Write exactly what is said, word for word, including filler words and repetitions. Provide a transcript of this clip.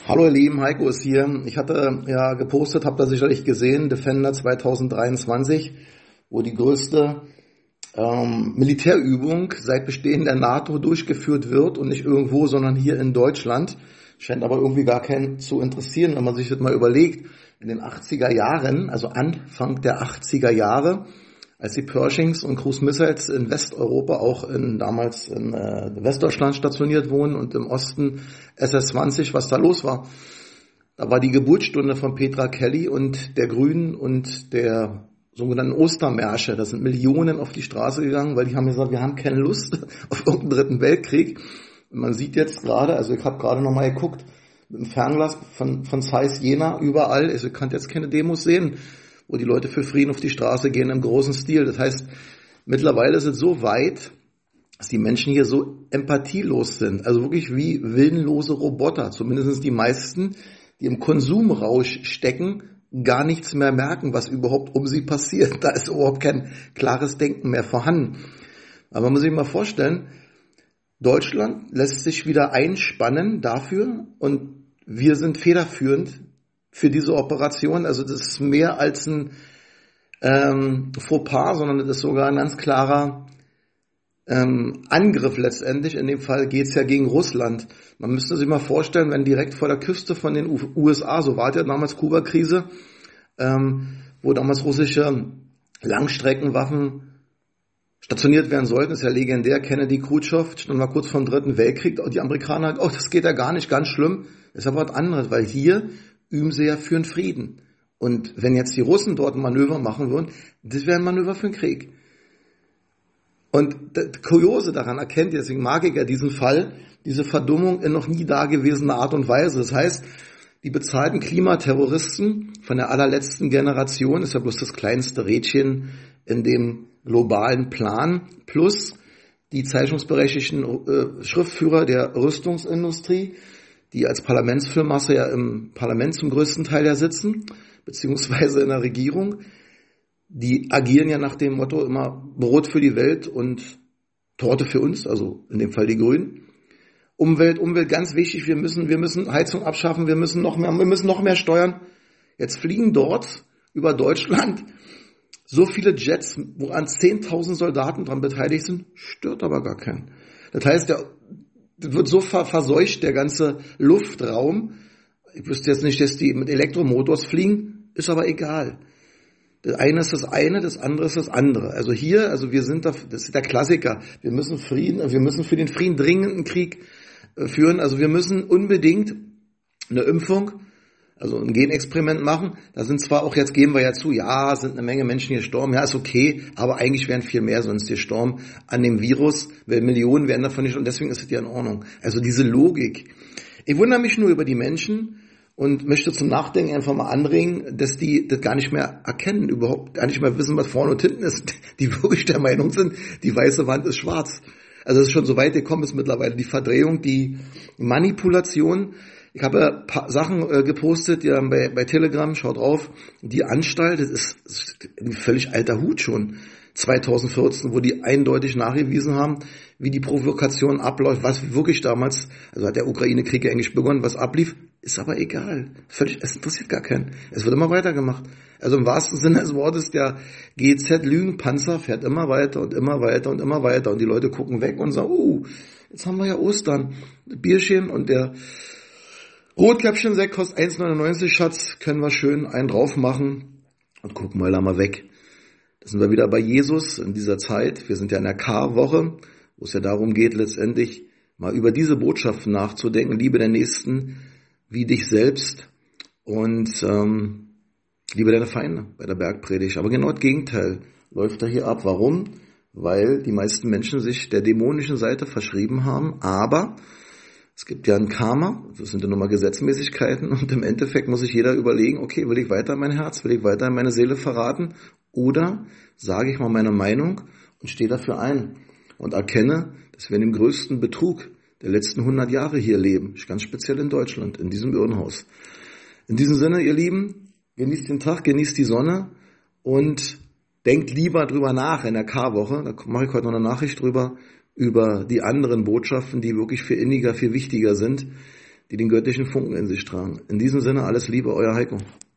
Hallo ihr Lieben, Heiko ist hier. Ich hatte ja gepostet, habt ihr sicherlich gesehen, Defender zwanzig dreiundzwanzig, wo die größte ähm, Militärübung seit Bestehen der NATO durchgeführt wird und nicht irgendwo, sondern hier in Deutschland. Scheint aber irgendwie gar keinen zu interessieren, wenn man sich das mal überlegt. In den achtziger Jahren, also Anfang der achtziger Jahre, als die Pershings und Cruise Missiles in Westeuropa, auch in, damals in äh, Westdeutschland stationiert wurden und im Osten S S zwanzig, was da los war. Da war die Geburtsstunde von Petra Kelly und der Grünen und der sogenannten Ostermärsche. Da sind Millionen auf die Straße gegangen, weil die haben gesagt, wir haben keine Lust auf irgendeinen dritten Weltkrieg. Und man sieht jetzt gerade, also ich habe gerade nochmal geguckt, mit dem Fernglas von, von Zeiss Jena überall, also ich kann jetzt keine Demos sehen, wo die Leute für Frieden auf die Straße gehen im großen Stil. Das heißt, mittlerweile ist es so weit, dass die Menschen hier so empathielos sind, also wirklich wie willenlose Roboter, zumindest die meisten, die im Konsumrausch stecken, gar nichts mehr merken, was überhaupt um sie passiert. Da ist überhaupt kein klares Denken mehr vorhanden. Aber man muss sich mal vorstellen, Deutschland lässt sich wieder einspannen dafür und wir sind federführend für diese Operation. Also das ist mehr als ein ähm, Fauxpas, sondern das ist sogar ein ganz klarer ähm, Angriff letztendlich. In dem Fall geht es ja gegen Russland. Man müsste sich mal vorstellen, wenn direkt vor der Küste von den U S A, so war ja damals Kuba-Krise, ähm, wo damals russische Langstreckenwaffen stationiert werden sollten, ist ja legendär, Kennedy, Khrushchev, stand mal kurz vor dem Dritten Weltkrieg, die Amerikaner, oh, das geht ja gar nicht, ganz schlimm. Das ist aber was anderes, weil hier üben sie ja für den Frieden. Und wenn jetzt die Russen dort ein Manöver machen würden, das wäre ein Manöver für den Krieg. Und das Kuriose daran erkennt ihr, deswegen mag ich ja diesen Fall, diese Verdummung in noch nie dagewesener Art und Weise. Das heißt, die bezahlten Klimaterroristen von der allerletzten Generation, ist ja bloß das kleinste Rädchen in dem globalen Plan, plus die zeichnungsberechtigten äh, Schriftführer der Rüstungsindustrie, die als Parlamentsführmasse ja im Parlament zum größten Teil ja sitzen, beziehungsweise in der Regierung, die agieren ja nach dem Motto immer Brot für die Welt und Torte für uns, also in dem Fall die Grünen. Umwelt, Umwelt, ganz wichtig, wir müssen, wir müssen Heizung abschaffen, wir müssen noch mehr, wir müssen noch mehr steuern. Jetzt fliegen dort über Deutschland so viele Jets, wo an zehntausend Soldaten dran beteiligt sind, stört aber gar keinen. Das heißt, der wird so verseucht, der ganze Luftraum. Ich wüsste jetzt nicht, dass die mit Elektromotors fliegen, ist aber egal. Das eine ist das eine, das andere ist das andere. Also hier, also wir sind da, das ist der Klassiker. Wir müssen Frieden, wir müssen für den Frieden dringend einen Krieg führen. Also wir müssen unbedingt eine Impfung, also ein Genexperiment machen. Da sind zwar auch, jetzt geben wir ja zu, ja, sind eine Menge Menschen gestorben, ja, ist okay, aber eigentlich wären viel mehr sonst gestorben an dem Virus, weil Millionen werden davon nicht, und deswegen ist es ja in Ordnung. Also diese Logik. Ich wundere mich nur über die Menschen und möchte zum Nachdenken einfach mal anregen, dass die das gar nicht mehr erkennen, überhaupt gar nicht mehr wissen, was vorne und hinten ist, die wirklich der Meinung sind, die weiße Wand ist schwarz. Also es ist schon so weit gekommen ist mittlerweile, die Verdrehung, die Manipulation. Ich habe ein paar Sachen äh, gepostet, ja, bei, bei Telegram, schaut drauf, die Anstalt, das ist, das ist ein völlig alter Hut schon, zweitausendvierzehn, wo die eindeutig nachgewiesen haben, wie die Provokation abläuft, was wirklich damals, also hat der Ukraine-Krieg ja eigentlich begonnen, was ablief, ist aber egal. Völlig, es interessiert gar keinen. Es wird immer weitergemacht. Also im wahrsten Sinne des Wortes, der G Z-Lügenpanzer fährt immer weiter und immer weiter und immer weiter und die Leute gucken weg und sagen, oh, jetzt haben wir ja Ostern, Bierchen und der Rotkäppchen-Sekt kostet eins neunundneunzig, Schatz, können wir schön einen drauf machen und gucken mal da mal weg. Da sind wir wieder bei Jesus in dieser Zeit. Wir sind ja in der Karwoche, wo es ja darum geht, letztendlich mal über diese Botschaften nachzudenken. Liebe der Nächsten wie dich selbst und ähm, liebe deine Feinde bei der Bergpredigt. Aber genau das Gegenteil läuft da hier ab. Warum? Weil die meisten Menschen sich der dämonischen Seite verschrieben haben, aber es gibt ja ein Karma, das sind ja nun mal Gesetzmäßigkeiten und im Endeffekt muss sich jeder überlegen, okay, will ich weiter mein Herz, will ich weiter meine Seele verraten oder sage ich mal meine Meinung und stehe dafür ein und erkenne, dass wir in dem größten Betrug der letzten hundert Jahre hier leben, ganz speziell in Deutschland, in diesem Irrenhaus. In diesem Sinne, ihr Lieben, genießt den Tag, genießt die Sonne und denkt lieber drüber nach in der Karwoche, da mache ich heute noch eine Nachricht drüber, über die anderen Botschaften, die wirklich viel inniger, viel wichtiger sind, die den göttlichen Funken in sich tragen. In diesem Sinne alles Liebe, euer Heiko.